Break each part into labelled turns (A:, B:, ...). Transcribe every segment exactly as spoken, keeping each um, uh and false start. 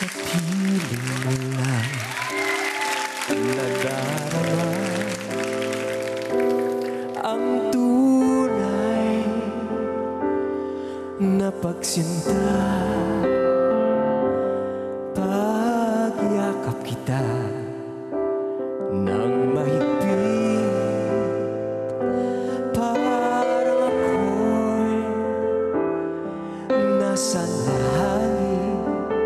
A: sa piling mo lang nadarama ang tunay na pagsinta. Pagyakap kita ng mahigpit, parang ako'y nasa langit.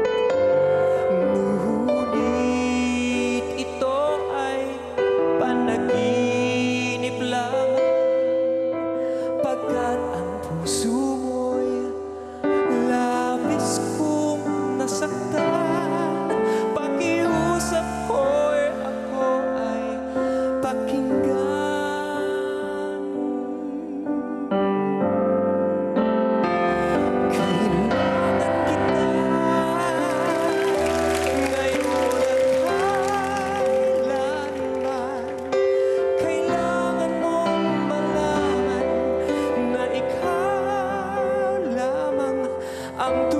A: Ngunit ito ay panaginip lamang, pagkat ang puso mo'y labis kong nasaktan. Pakiusap ko'y ako ay pakinggan. Kailangan kita ngayon at kailanman. Kailangan mong malaman na ikaw lamang ang